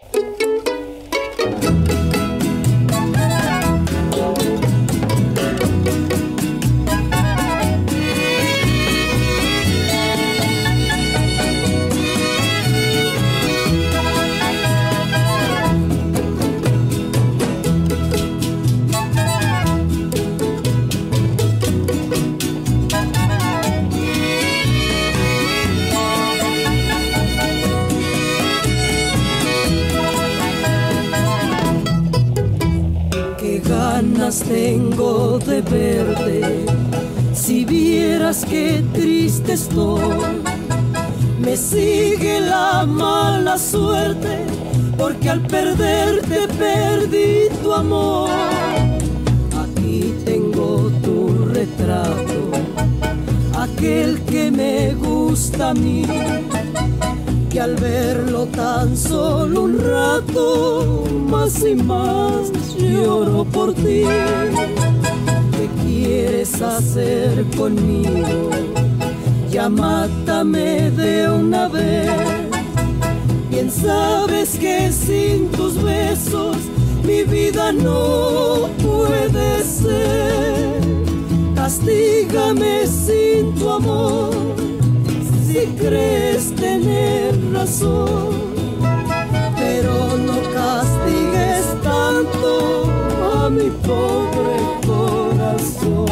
Tengo de verte, si vieras qué triste estoy. Me sigue la mala suerte, porque al perderte perdí tu amor. Aquí tengo tu retrato, aquel que me gusta a mí, que al verlo tan solo un rato, más y más lloro por ti. ¿Qué quieres hacer conmigo? Ya mátame de una vez. Bien sabes que sin tus besos mi vida no puede ser. Castígame sin tu amor, si crees tener razón, pero no castigues tanto a mi pobre corazón.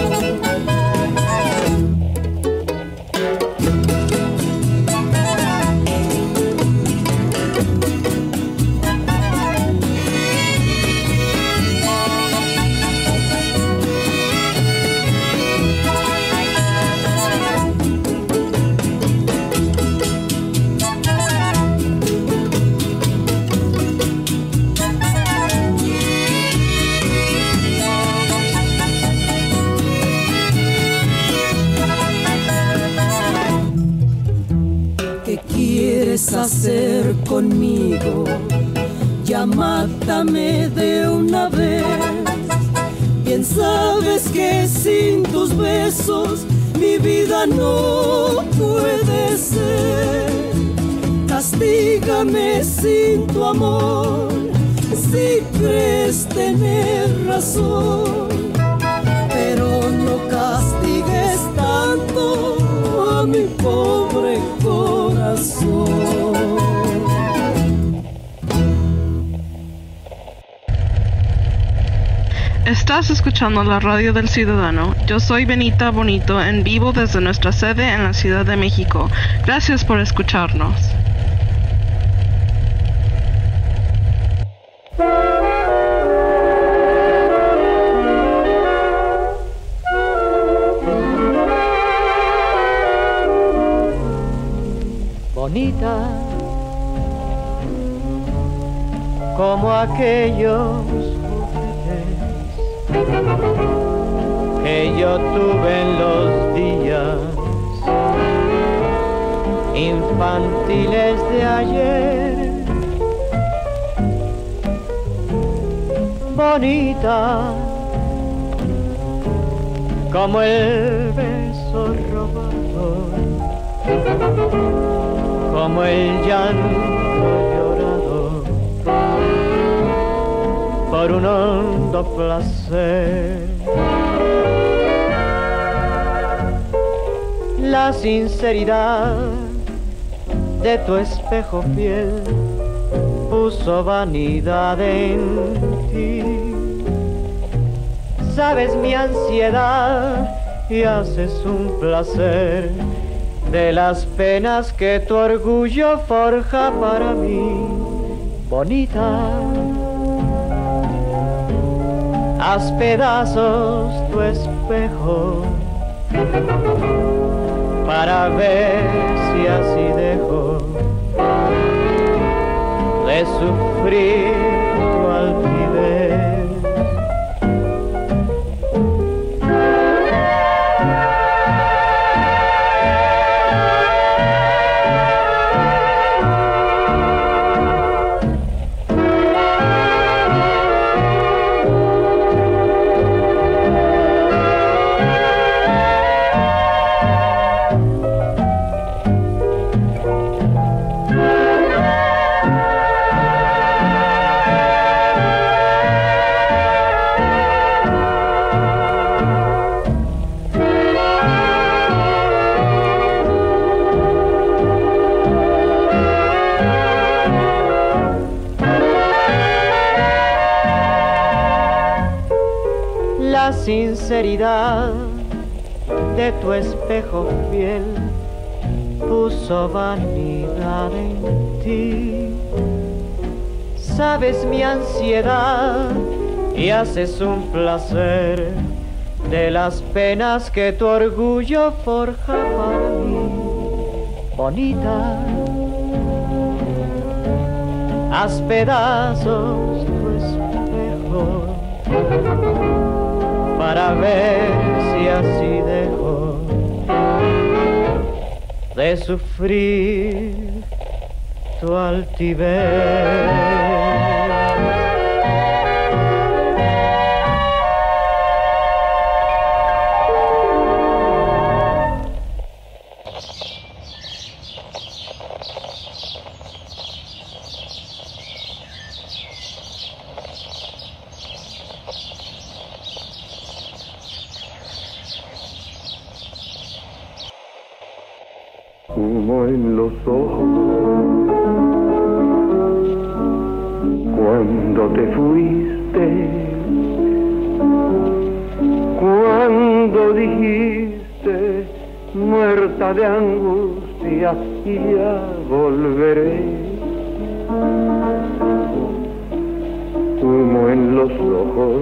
Hacer conmigo, ya mátame de una vez. Bien sabes que sin tus besos mi vida no puede ser. Castígame sin tu amor, si crees tener razón, pero no castigues tanto a mi pobre corazón. Estás escuchando la radio del Ciudadano. Yo soy Benita Bonito, en vivo desde nuestra sede en la Ciudad de México. Gracias por escucharnos. Bonita como aquellos que yo tuve en los días infantiles de ayer. Bonita como el beso robado, como el llanto llorado por un hondo placer. La sinceridad de tu espejo fiel puso vanidad en ti. Sabes mi ansiedad y haces un placer de las penas que tu orgullo forja para mí. Bonita, haz pedazos tu espejo para ver si así dejo de sufrir tu altivez. sinceridad de tu espejo fiel puso vanidad en ti. Sabes mi ansiedad y haces un placer de las penas que tu orgullo forja para mí. Bonita, haz pedazos tu espejo para ver si así dejo de sufrir tu altivez. Humo en los ojos cuando te fuiste, cuando dijiste muerta de angustia ya volveré. Humo en los ojos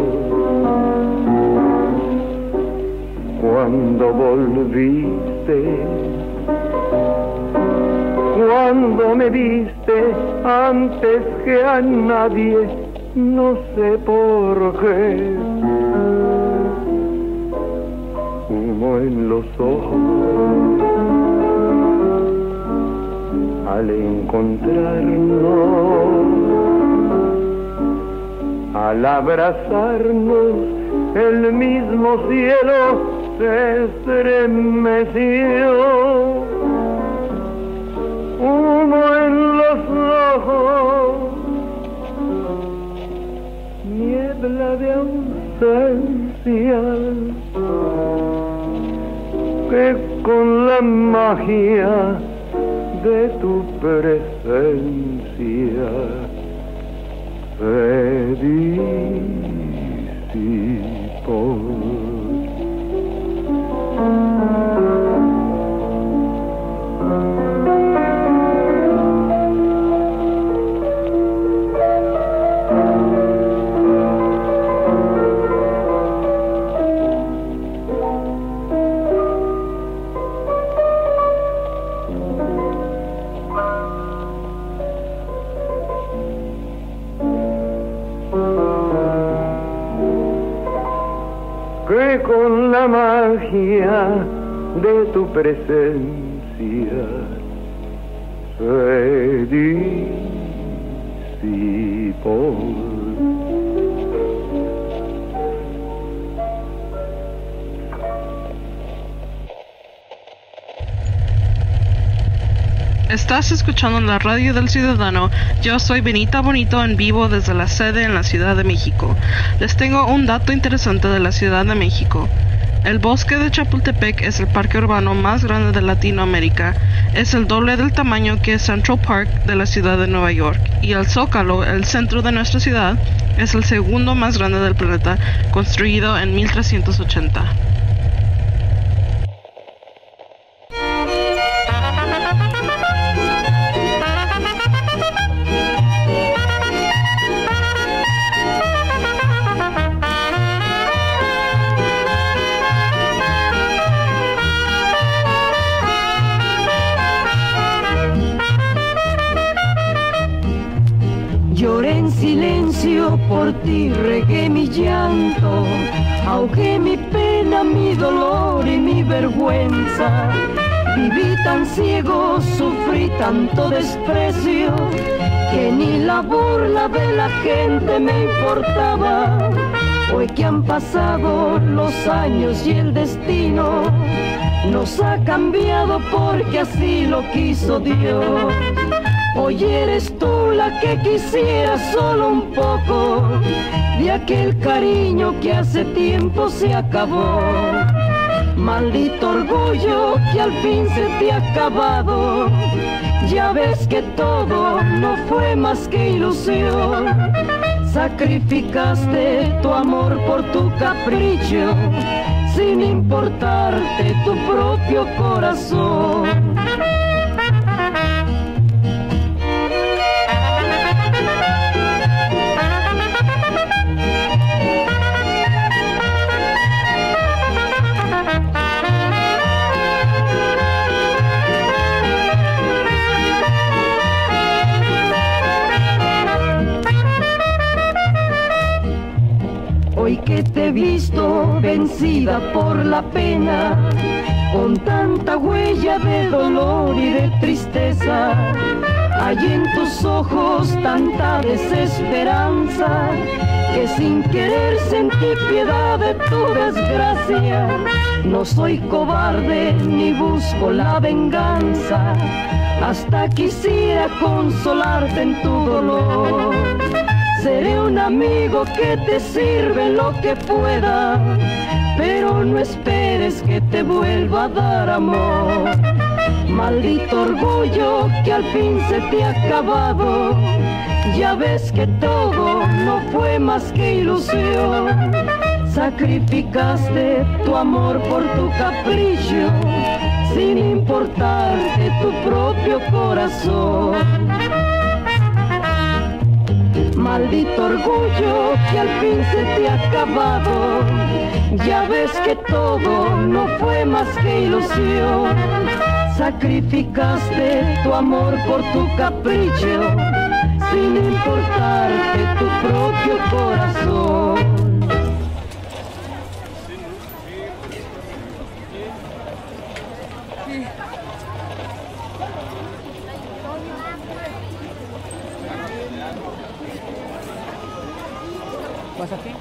cuando volviste, cuando me viste antes que a nadie, no sé por qué. Humo en los ojos al encontrarnos, al abrazarnos, el mismo cielo se estremeció. Humo en los ojos, niebla de ausencia, que con la magia de tu presencia se disipó. Que con la magia de tu presencia se disipó. Estás escuchando la radio del Ciudadano. Yo soy Benita Bonito en vivo desde la sede en la Ciudad de México. Les tengo un dato interesante de la Ciudad de México. El bosque de Chapultepec es el parque urbano más grande de Latinoamérica. Es el doble del tamaño que Central Park de la ciudad de Nueva York. Y el Zócalo, el centro de nuestra ciudad, es el segundo más grande del planeta, construido en 1380. Lloré en silencio por ti, regué mi llanto, ahogué mi pena, mi dolor y mi vergüenza. Viví tan ciego, sufrí tanto desprecio, que ni la burla de la gente me importaba. Hoy que han pasado los años y el destino nos ha cambiado porque así lo quiso Dios. Hoy eres tú la que quisiera solo un poco de aquel cariño que hace tiempo se acabó. Maldito orgullo que al fin se te ha acabado. Ya ves que todo no fue más que ilusión. Sacrificaste tu amor por tu capricho, sin importarte tu propio corazón. Hoy que te he visto vencida por la pena, con tanta huella de dolor y de tristeza, hay en tus ojos tanta desesperanza, que sin querer sentí piedad de tu desgracia. No soy cobarde ni busco la venganza, hasta quisiera consolarte en tu dolor. Seré un amigo que te sirve en lo que pueda, pero no esperes que te vuelva a dar amor. Maldito orgullo que al fin se te ha acabado, ya ves que todo no fue más que ilusión. Sacrificaste tu amor por tu capricho, sin importarte tu propio corazón. Maldito orgullo que al fin se te ha acabado, ya ves que todo no fue más que ilusión. Sacrificaste tu amor por tu capricho, sin importarte tu propio corazón. ¿Pasa aquí?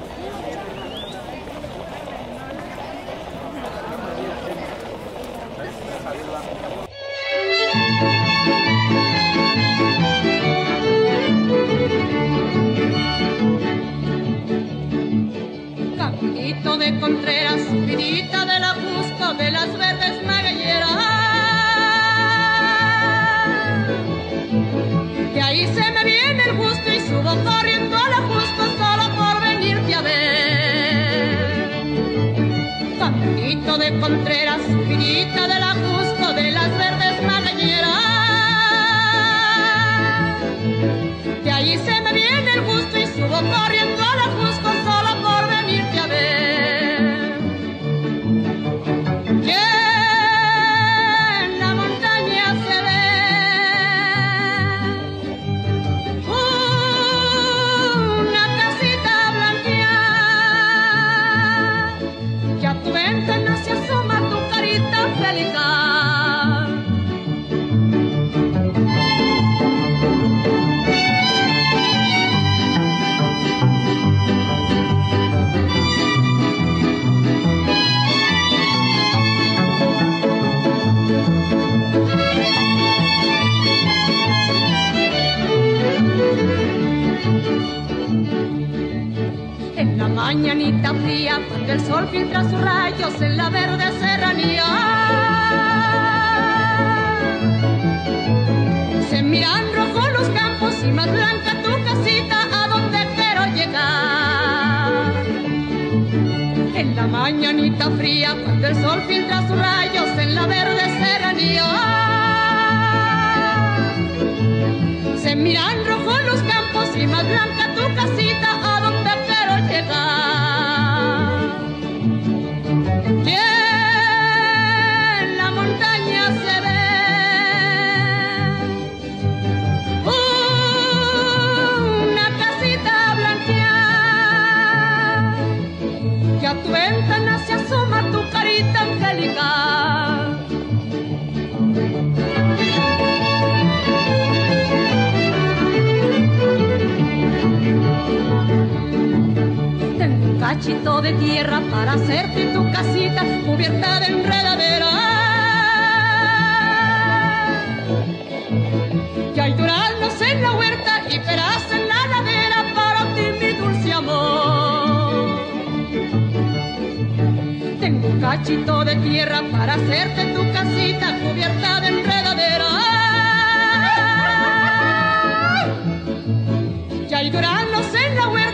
Caminito de Contreras, Pirita de la Jusco, de las verdes magalleras, de ahí se me viene el gusto y subo corriendo a la Jusco solo por venirte a ver. Caminito de Contreras, Pirita de la Jusco, de las verdes magalleras, de ahí se me viene el gusto y subo corriendo a la Jusco solo por venirte a ver. Y en la montaña se ve una casita blanqueada, que a tu ventana se asoma tu carita angelical. En la mañanita fría, cuando el sol filtra sus rayos en la verde serranía, se miran rojo los campos y más blanca tu casita, a donde quiero llegar. En la mañanita fría, cuando el sol filtra sus rayos en la verde serranía, se miran rojo los campos y más blanca tu casita, a donde quiero llegar. Y en la montaña se ve una casita blanqueada, que a tu ventana se asoma tu carita angelical. Cachito de tierra para hacerte tu casita cubierta de enredadera, y hay duraznos en la huerta y peras en la ladera para ti, mi dulce amor. Tengo un cachito de tierra para hacerte tu casita cubierta de enredadera, y hay duraznos en la huerta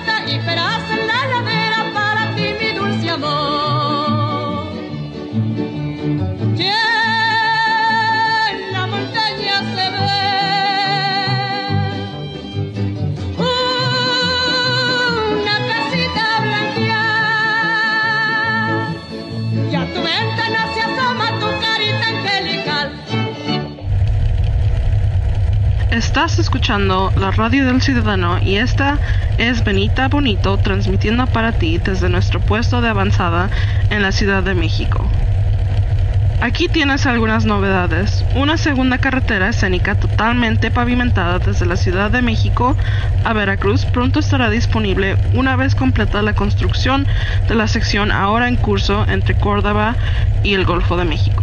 escuchando la radio del ciudadano y esta es Benita Bonito transmitiendo para ti desde nuestro puesto de avanzada en la Ciudad de México. Aquí tienes algunas novedades. Una segunda carretera escénica totalmente pavimentada desde la Ciudad de México a Veracruz pronto estará disponible una vez completa la construcción de la sección ahora en curso entre Córdoba y el Golfo de México.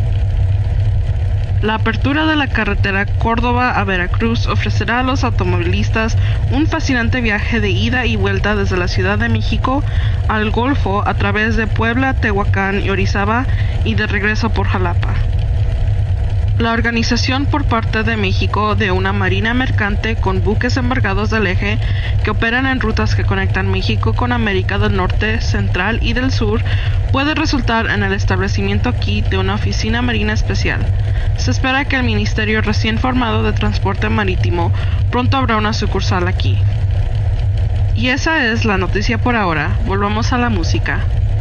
La apertura de la carretera Córdoba a Veracruz ofrecerá a los automovilistas un fascinante viaje de ida y vuelta desde la Ciudad de México al Golfo a través de Puebla, Tehuacán y Orizaba y de regreso por Jalapa. La organización por parte de México de una marina mercante con buques embargados del eje que operan en rutas que conectan México con América del Norte, Central y del Sur puede resultar en el establecimiento aquí de una oficina marina especial. Se espera que el Ministerio recién formado de Transporte Marítimo pronto habrá una sucursal aquí. Y esa es la noticia por ahora. Volvamos a la música.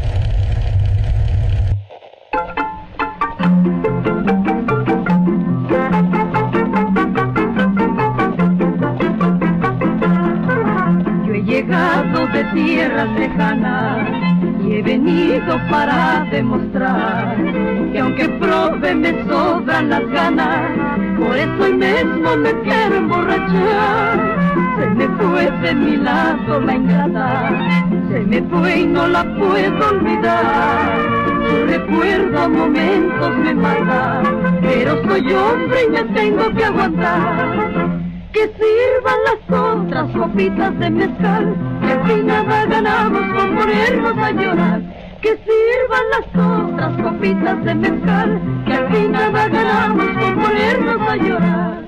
Llegado de tierras lejanas y he venido para demostrar que aunque prove me sobran las ganas, por eso hoy mismo me quiero emborrachar. Se me fue de mi lado la ingrata, se me fue y no la puedo olvidar. Su recuerdo a momentos me mata, pero soy hombre y me tengo que aguantar. Que sirvan las otras copitas de mezcal, que al fin nada ganamos con ponernos a llorar. Que sirvan las otras copitas de mezcal, que al fin nada ganamos con ponernos a llorar.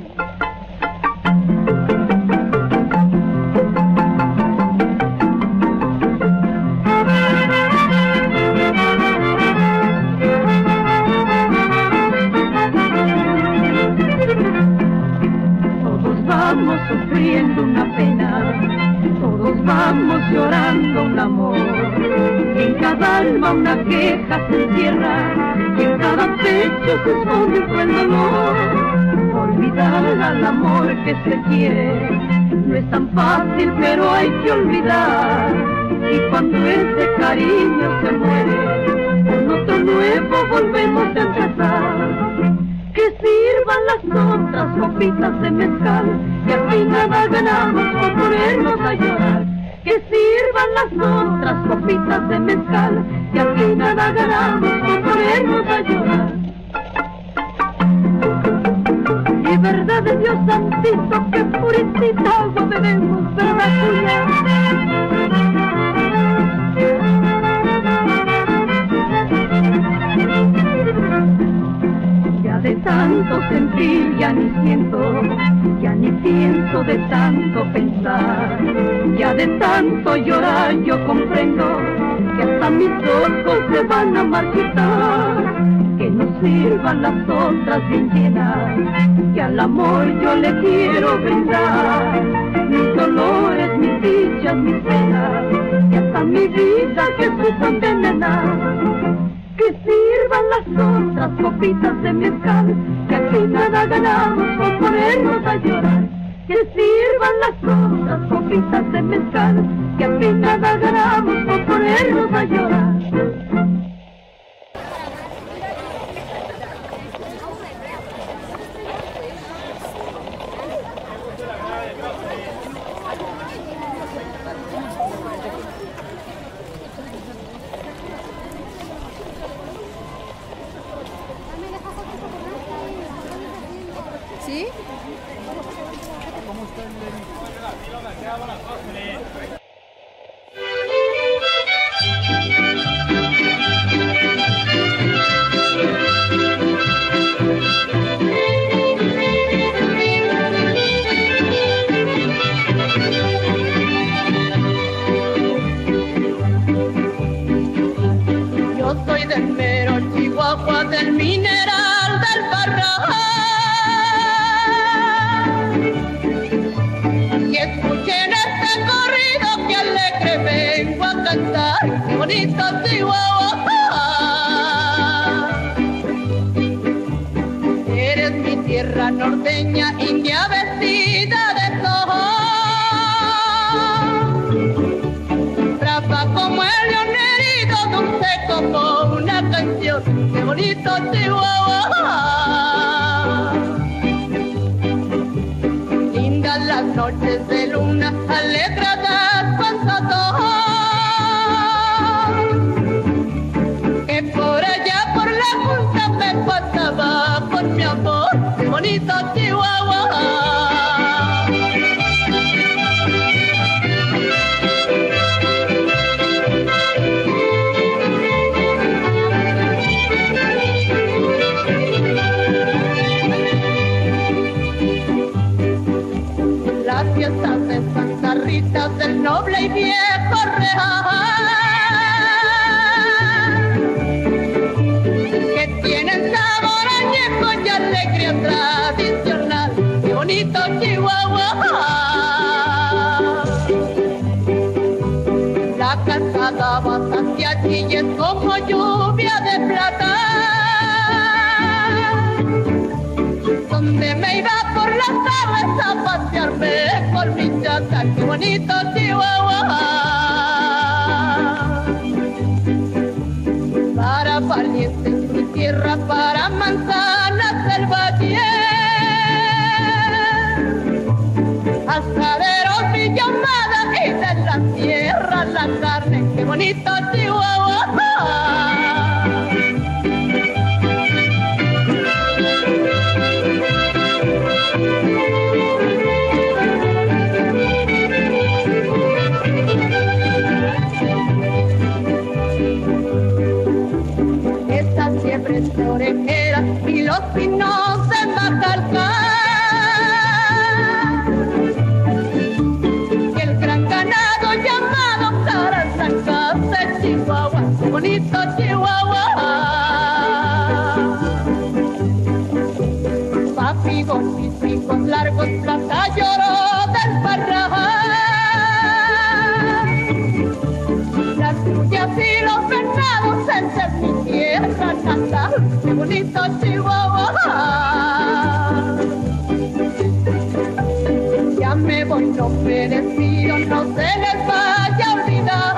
Vamos sufriendo una pena, todos vamos llorando un amor. En cada alma una queja se encierra, y en cada pecho se esconde un cruel dolor. Olvidar al amor que se quiere no es tan fácil, pero hay que olvidar. Y cuando ese cariño se muere, con otro nuevo volvemos a empezar. Que sirvan las otras copitas de mezcal, que al fin nada ganamos por ponernos a llorar. Que sirvan las otras copitas de mezcal, que al fin nada ganamos por ponernos a llorar. Y verdad de Dios santito, que puritita agua bebemos, ¿verdad, Julia? De tanto sentir ya ni siento, ya ni pienso de tanto pensar. Ya de tanto llorar yo comprendo que hasta mis ojos se van a marchitar. Que no sirvan las otras bien llenas, que al amor yo le quiero brindar. Mis dolores, mis dichas, mis penas, y hasta mi vida que supo envenenar. Que sirvan las otras copitas de mezcal, que aquí nada ganamos por ponernos a llorar. Que sirvan las otras copitas de mezcal, que aquí nada ganamos por ponernos a llorar. ¿Sí? Yo soy del mero Chihuahua, del mineral del Parral. Y escuchen este corrido que alegre vengo a cantar, qué bonito Chihuahua. Eres mi tierra norteña, india vestida bonito Chihuahua. Lindas las noches de luna, alegradas pasadas, que por allá por la punta me pasaba con mi amor, qué bonito Chihuahua. Las fiestas de Santa Rita del noble y viejo real, que tienen sabor añejo y alegría tradicional, qué bonito Chihuahua. La cascada Basaquiachi es como lluvia de plata, donde me iba por las tardes a pasearme con mi chata, qué bonito Chihuahua. Para valientes mi tierra, para manzanas el valle, asaderos mi llamada y de la tierra la carne, qué bonito Chihuahua. De orejera y los pinos de Majalcán, y el gran ganado llamado Carazacas de Chihuahua, qué bonito Chihuahua. Papi con mis hijos largos, plaza lloró del parral, las suyas y los venados en mi tierra natal, qué bonito Chihuahua. Ya me voy, no merecido, no se les vaya a olvidar.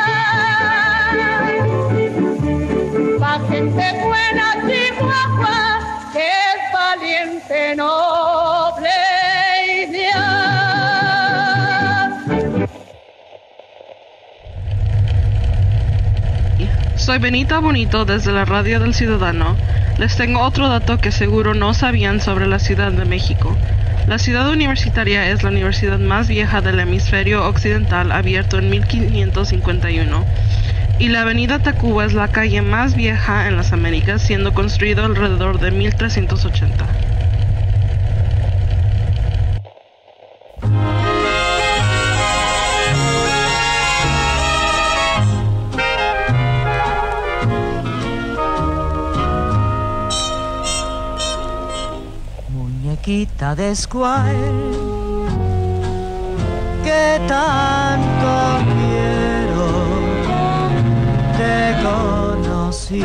Pa' gente buena Chihuahua, que es valiente, noble y leal. Soy Benita Bonito desde la Radio del Ciudadano. Les tengo otro dato que seguro no sabían sobre la Ciudad de México. La ciudad universitaria es la universidad más vieja del hemisferio occidental, abierto en 1551. Y la avenida Tacuba es la calle más vieja en las Américas, siendo construido alrededor de 1380. Muñequita de Squire, que tanto quiero, te conocí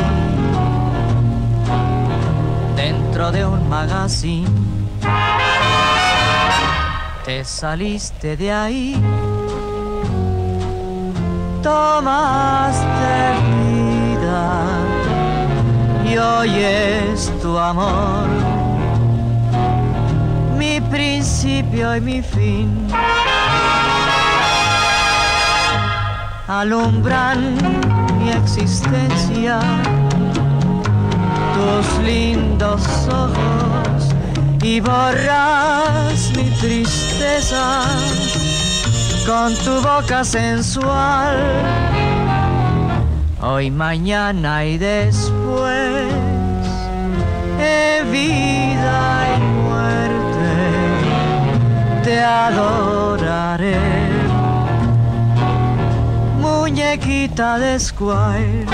dentro de un magazine, te saliste de ahí, tomaste vida y hoy es tu amor, mi principio y mi fin. Alumbran mi existencia tus lindos ojos y borras mi tristeza con tu boca sensual. Hoy, mañana y después, en vida y muerte, te adoraré, muñequita de Squire.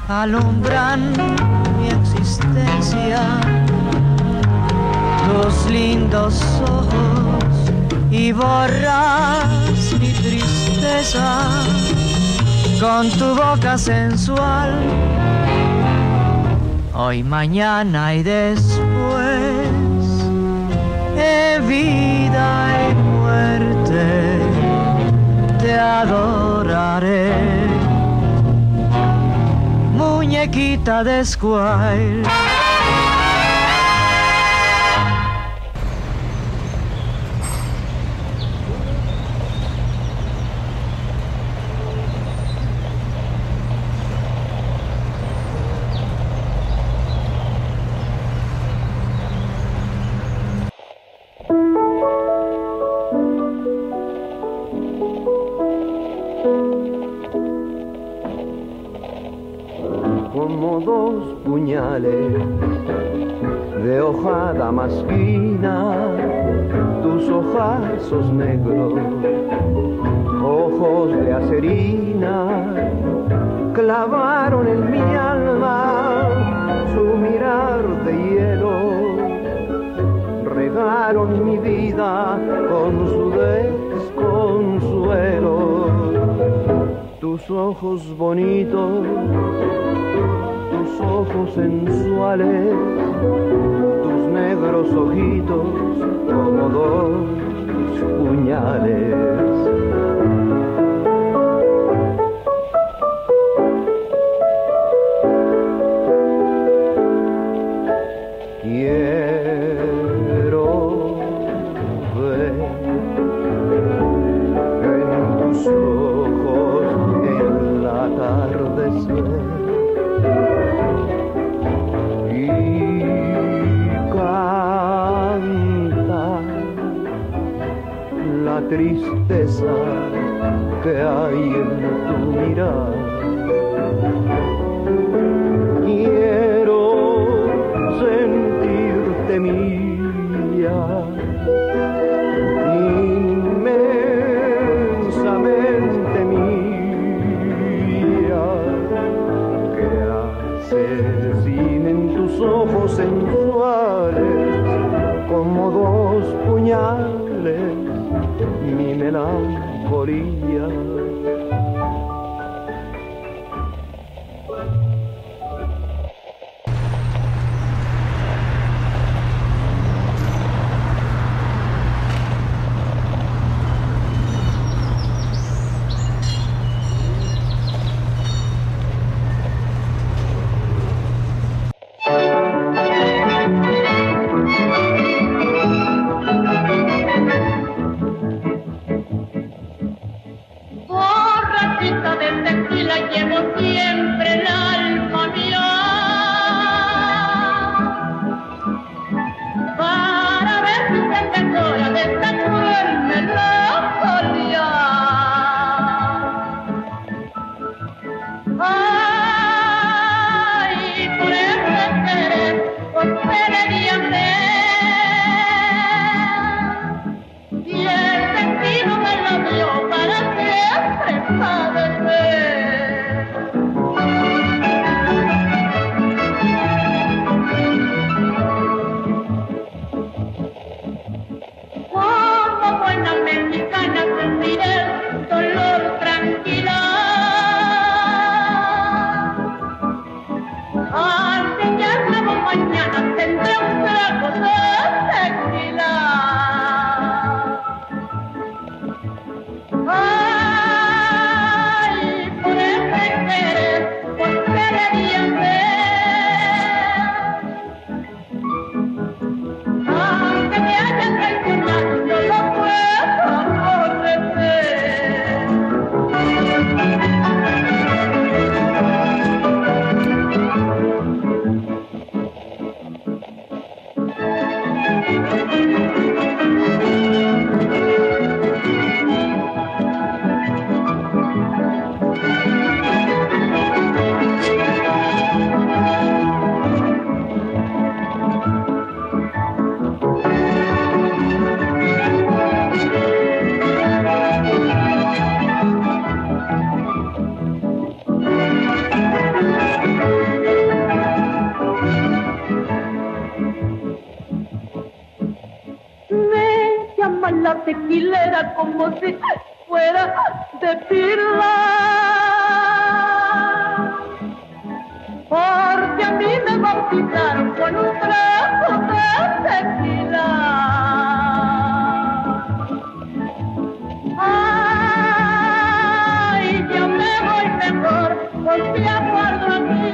alumbran mi existencia, tus lindos ojos, y borras mi tristeza con tu boca sensual. Hoy, mañana y después, en vida y muerte, te adoraré, muñequita de Squire. Como dos puñales de hojada más fina, tus ojazos negros, ojos de acerina, clavaron en mi alma su mirar de hielo, regaron mi vida con su desconsuelo. Tus ojos bonitos, tus ojos sensuales, tus negros ojitos como dos puñales. Quiero ver en tus ojos el atardecer y cantar la tristeza que hay en tu mirar. Quiero sentirte mía, inmensamente mía, que asesinen tus ojos sensuales como dos puñales mi melancolía. Mañana tendré un trago tequilera como si fuera de pirla. Porque a mí me bautizaron con un trago de tequila. Ay, yo me voy mejor porque aguardo aquí.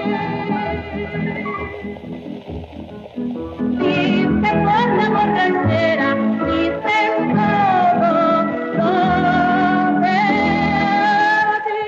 Y se pone borrachera, dicen todo de ti.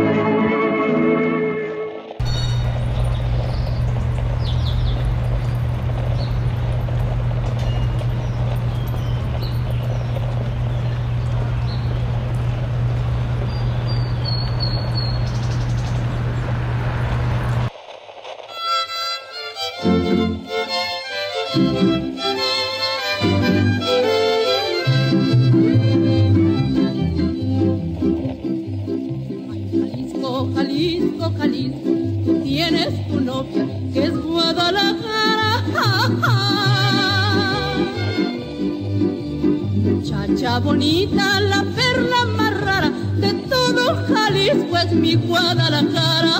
Jalisco, Jalisco, tú tienes tu novia que es Guadalajara. Muchacha bonita, la perla más rara de todo Jalisco es mi Guadalajara.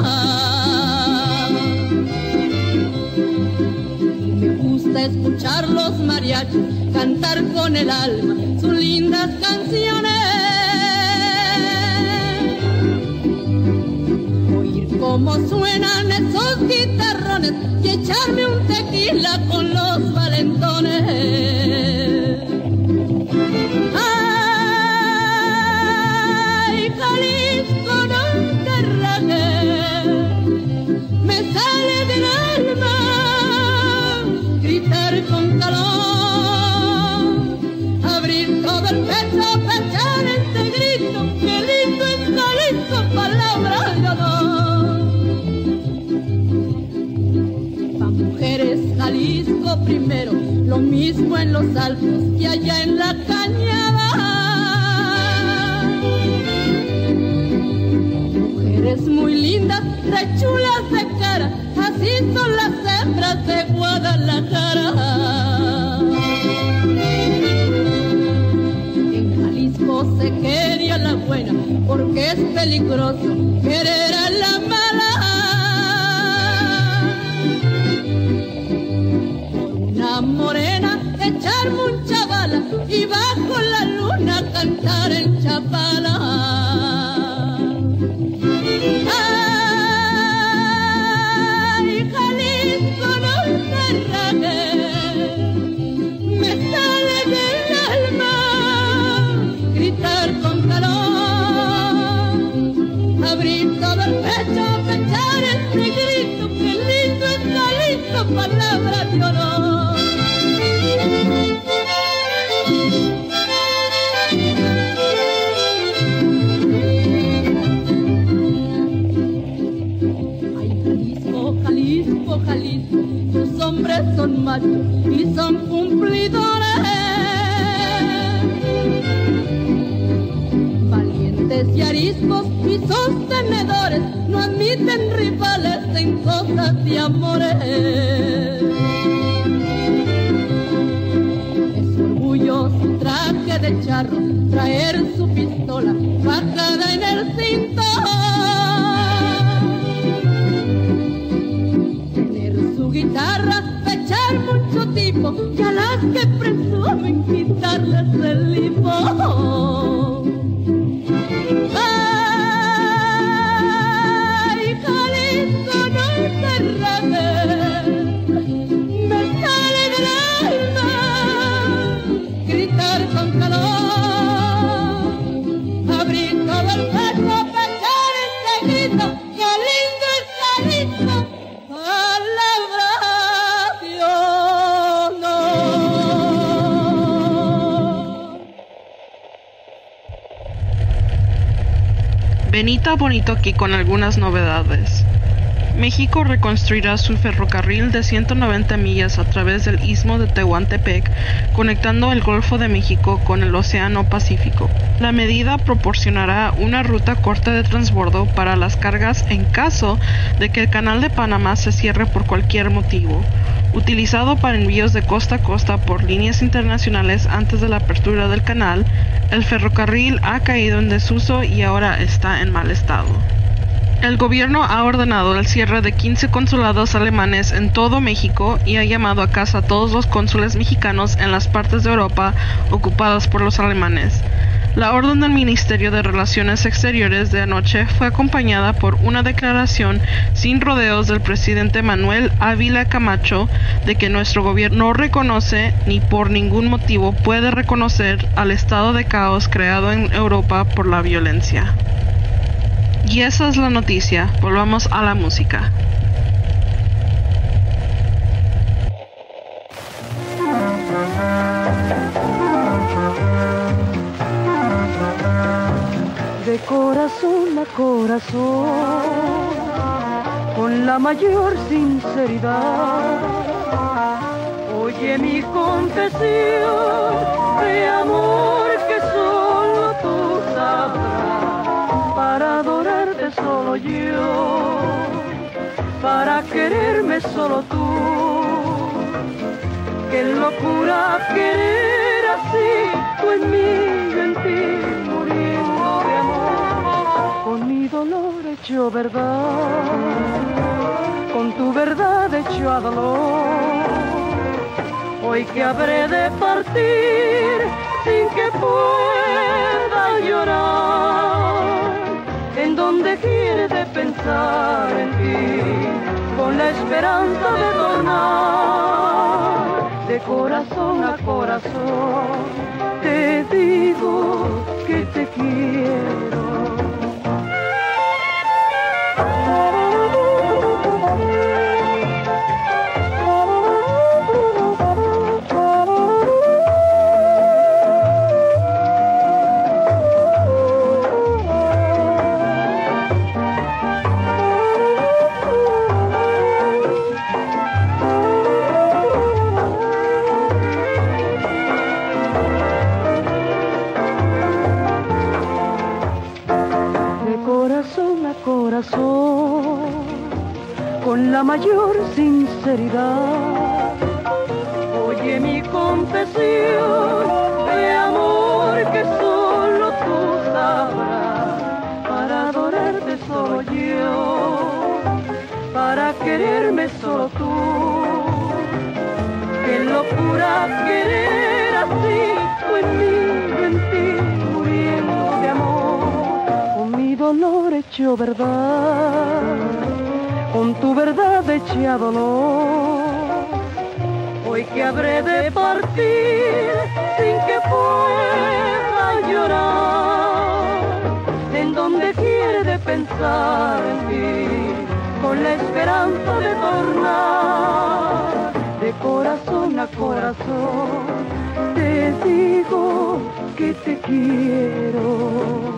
Me gusta escuchar los mariachis cantar con el alma sus lindas canciones. Cómo suenan esos guitarrones y echarme un tequila con los valentones. Ay, Jalisco, no te rajes, me sale del alma gritar con calor, abrir todo el pecho para echar este grito, que lindo es Jalisco, palabra de honor. Jalisco primero, lo mismo en los Alpos que allá en la cañada. Mujeres muy lindas, rechulas de cara, así son las hembras de Guadalajara. En Jalisco se quería la buena, porque es peligroso querer a la mala. Morena, echar mucha bala y bajo la luna cantar en Chapala. Ay, Jalisco, no te rajes, me sale del alma gritar con calor, abrir todo el pecho, echar este grito, que lindo es Jalisco, palabra de honor. Jalisco, tus hombres son machos y son cumplidores, valientes y ariscos y sostenedores, no admiten rivales en cosas de amores. Es orgullo su traje de charro, traer su pistola bajada en el cinto, guitarra, echar mucho tipo y a las que presumen quitarles el lipo. Ay, Jalisco, no te rajes, me sale del alma gritar con calor, abrir todo el pecho para echar este grito, que lindo es Jalisco, palabra. Benita Bonito aquí con algunas novedades. México reconstruirá su ferrocarril de 190 millas a través del istmo de Tehuantepec, conectando el Golfo de México con el Océano Pacífico. La medida proporcionará una ruta corta de transbordo para las cargas en caso de que el Canal de Panamá se cierre por cualquier motivo. Utilizado para envíos de costa a costa por líneas internacionales antes de la apertura del canal, el ferrocarril ha caído en desuso y ahora está en mal estado. El gobierno ha ordenado el cierre de 15 consulados alemanes en todo México y ha llamado a casa a todos los cónsules mexicanos en las partes de Europa ocupadas por los alemanes. La orden del Ministerio de Relaciones Exteriores de anoche fue acompañada por una declaración sin rodeos del presidente Manuel Ávila Camacho de que nuestro gobierno no reconoce ni por ningún motivo puede reconocer al estado de caos creado en Europa por la violencia. Y esa es la noticia. Volvamos a la música. De corazón a corazón, con la mayor sinceridad, oye mi confesión de amor que solo tú sabrás, para adorarte solo yo, para quererme solo tú. Qué locura querer así, tú en mí, yo en ti, muriendo de amor, con mi dolor hecho verdad, con tu verdad hecho a dolor. Hoy que habré de partir sin que pueda llorar, en donde quiere de pensar en ti, con la esperanza de tornar. De corazón a corazón te digo que te quiero. Con la mayor sinceridad, oye mi confesión de amor que solo tú sabrás, para adorarte solo yo, para quererme solo tú. Qué locura querer así, tú en mí, yo en ti, muriendo de amor, con mi dolor hecho verdad, con tu verdad hecha dolor. Hoy que habré de partir sin que pueda llorar, en donde quiere de pensar en ti, con la esperanza de tornar. De corazón a corazón te digo que te quiero.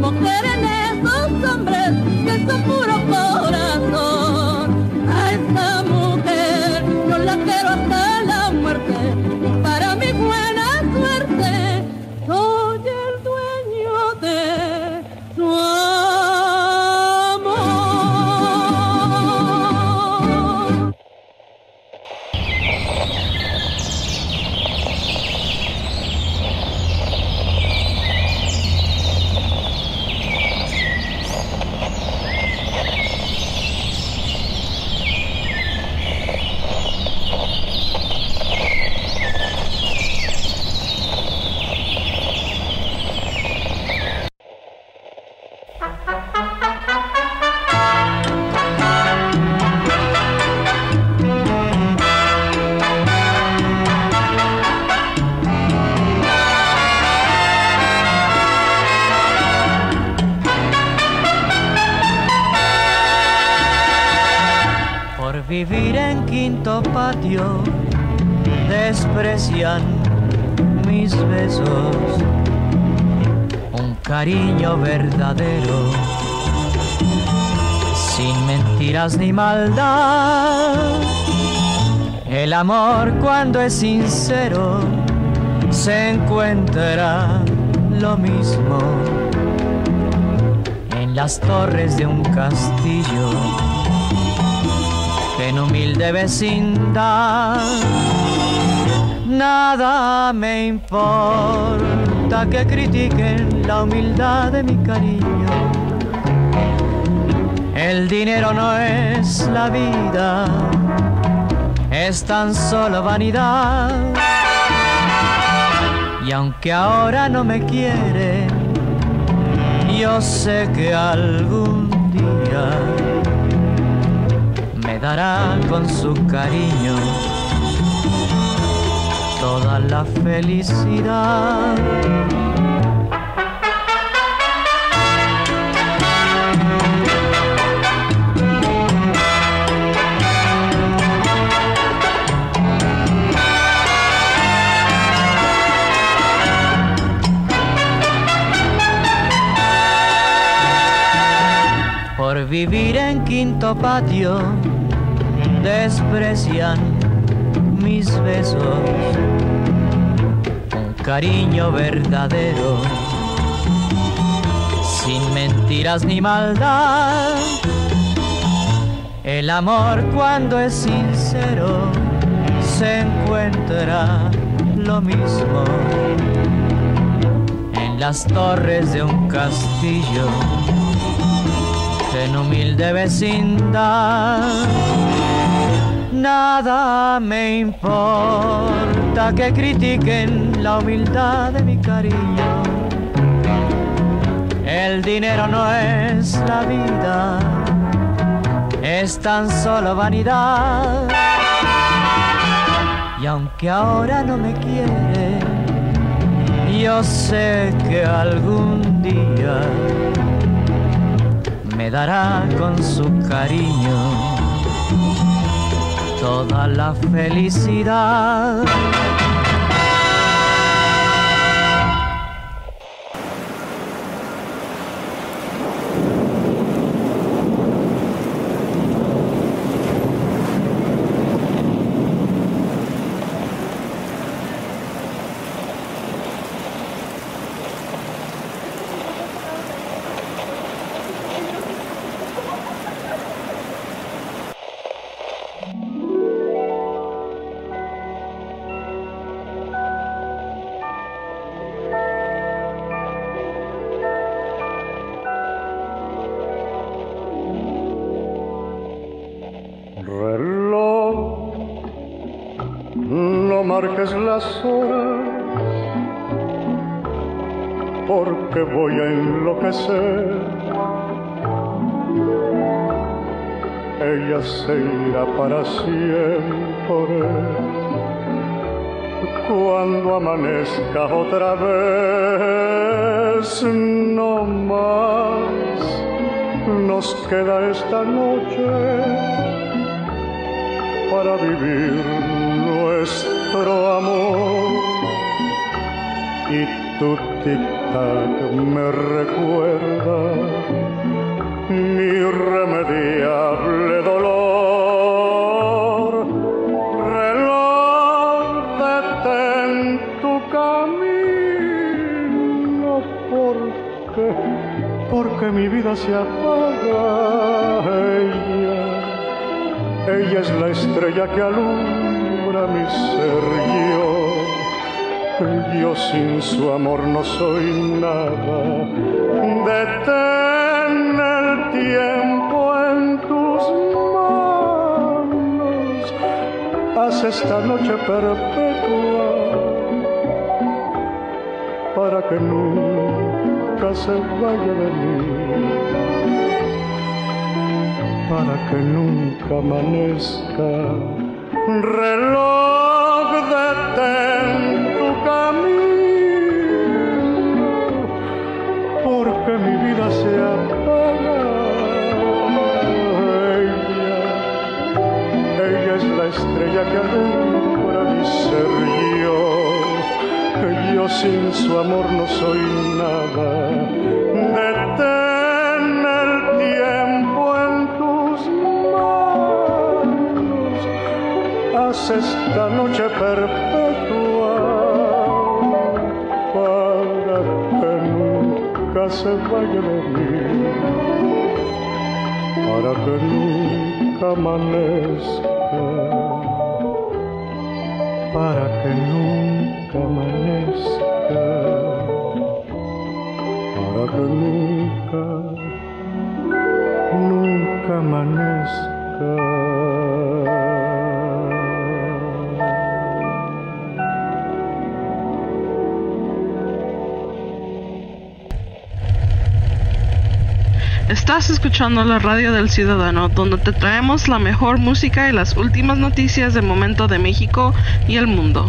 mujer en esos hombres que son puro corazón. A esa mujer yo la quiero hasta la muerte, para mi buena suerte soy el dueño de su amor. Vivir en quinto patio, desprecian mis besos, un cariño verdadero, sin mentiras ni maldad. El amor cuando es sincero se encuentra lo mismo en las torres de un castillo, en humilde vecindad. Nada me importa que critiquen la humildad de mi cariño. El dinero no es la vida, es tan solo vanidad. Y aunque ahora no me quieren, yo sé que algún día me dará con su cariño toda la felicidad. Por vivir en quinto patio desprecian mis besos, un cariño verdadero, sin mentiras ni maldad. El amor cuando es sincero se encuentra lo mismo en las torres de un castillo, en humilde vecindad. Nada me importa que critiquen la humildad de mi cariño. El dinero no es la vida, es tan solo vanidad. Y aunque ahora no me quiere, yo sé que algún día me dará con su cariño toda la felicidad. Marques las horas, porque voy a enloquecer. Ella se irá para siempre cuando amanezca otra vez. No más nos queda esta noche para vivir nuestro amor. Y tu tic tic-tac me recuerda mi irremediable dolor. Reloj, detén tu camino, porque mi vida se apaga. Ella es la estrella que alumbra mi ser. Yo sin su amor no soy nada. Detén el tiempo en tus manos, haz esta noche perpetua para que nunca se vaya de mí, para que nunca amanezca. Reloj, detén tu camino, porque mi vida se apaga. Ella es la estrella que alumbra mi ser. Yo sin su amor no soy nada. Detén el tiempo en tus manos, haz esta noche perpetua para que nunca se vaya de mí, para que nunca amanezca, para que nunca amanezca, para que nunca amanezca. Estás escuchando la radio del Ciudadano, donde te traemos la mejor música y las últimas noticias del momento de México y el mundo.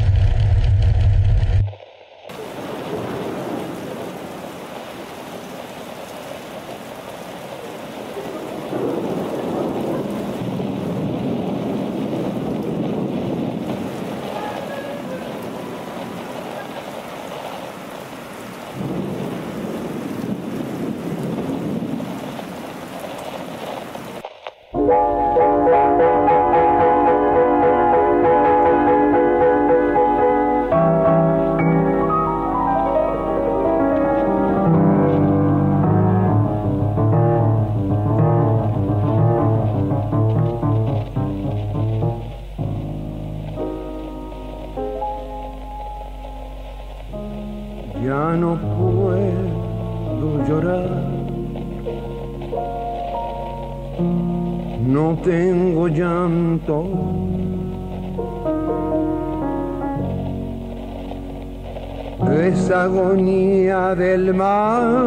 Ya no puedo llorar, no tengo llanto, esa agonía del mar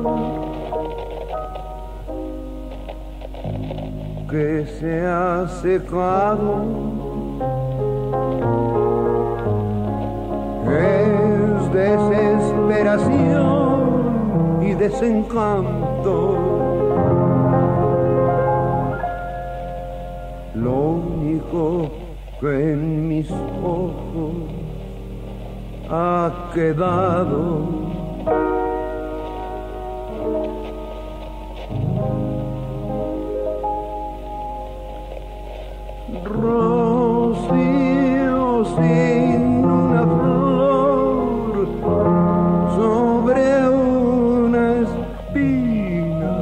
que se ha secado es desesperación y desencanto. Lo único que en mis ojos ha quedado rocío sin una flor sobre una espina,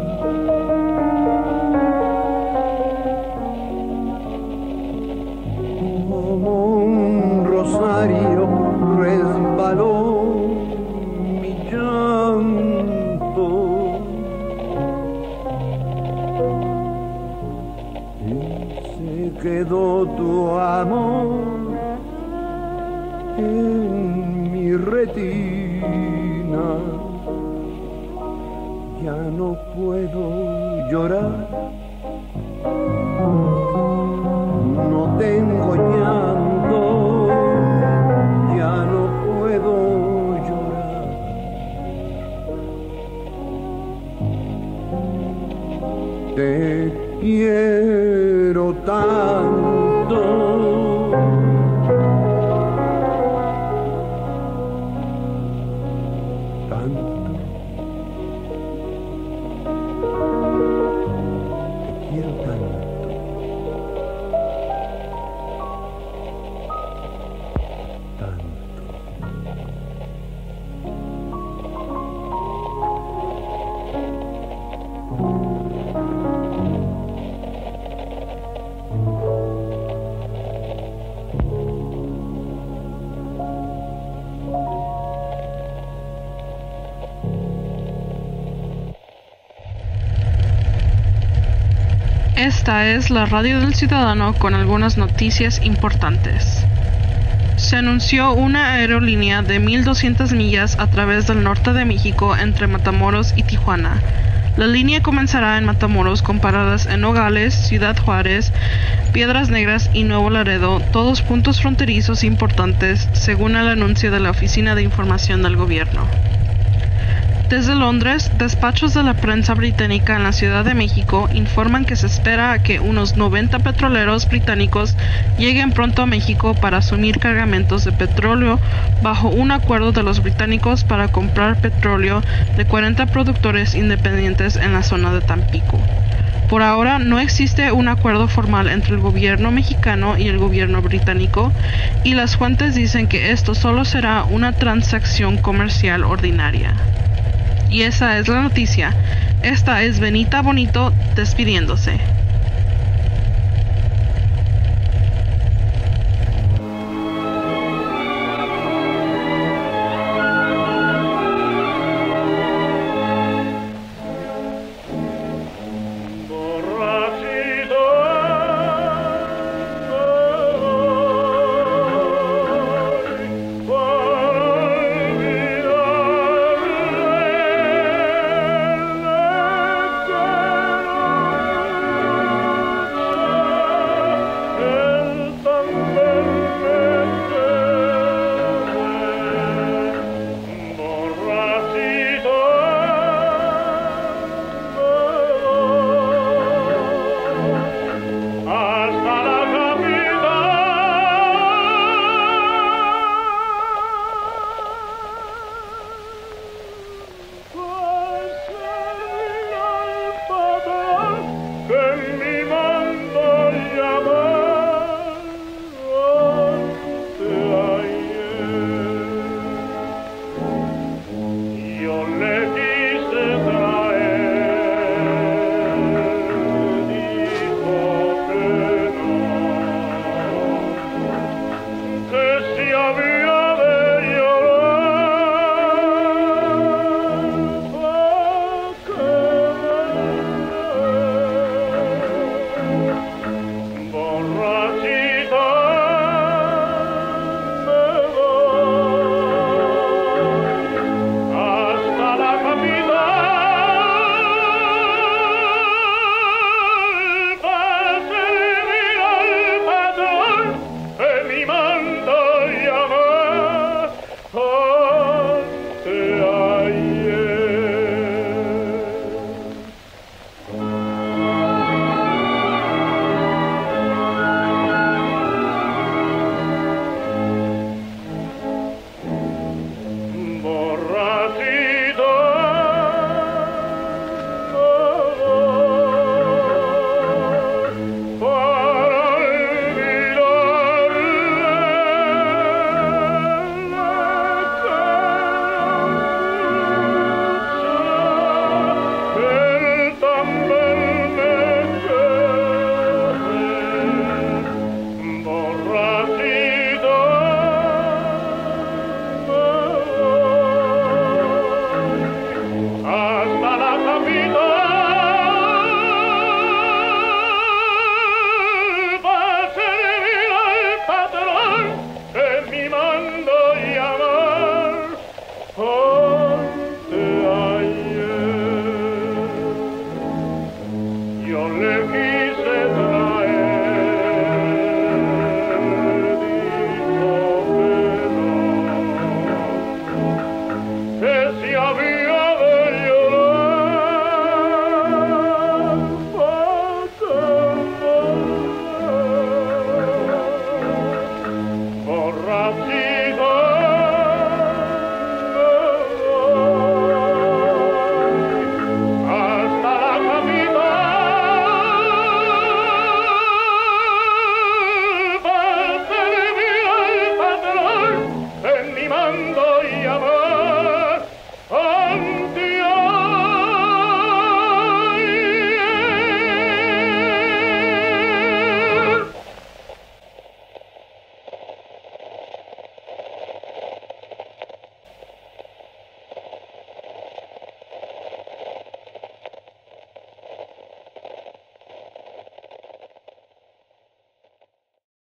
como un rosario resbaló mi llanto y se quedó tu amor en mi retina. Ya no puedo llorar, no tengo llanto, ya no puedo llorar. Te quiero tanto, tanto. Te quiero tanto. Esta es la Radio del Ciudadano con algunas noticias importantes. Se anunció una aerolínea de 1,200 millas a través del norte de México entre Matamoros y Tijuana. La línea comenzará en Matamoros con paradas en Nogales, Ciudad Juárez, Piedras Negras y Nuevo Laredo, todos puntos fronterizos importantes, según el anuncio de la Oficina de Información del Gobierno. Desde Londres, despachos de la prensa británica en la Ciudad de México informan que se espera a que unos 90 petroleros británicos lleguen pronto a México para asumir cargamentos de petróleo bajo un acuerdo de los británicos para comprar petróleo de 40 productores independientes en la zona de Tampico. Por ahora no existe un acuerdo formal entre el gobierno mexicano y el gobierno británico, y las fuentes dicen que esto solo será una transacción comercial ordinaria. Y esa es la noticia. Esta es Benita Bonito despidiéndose. Que si había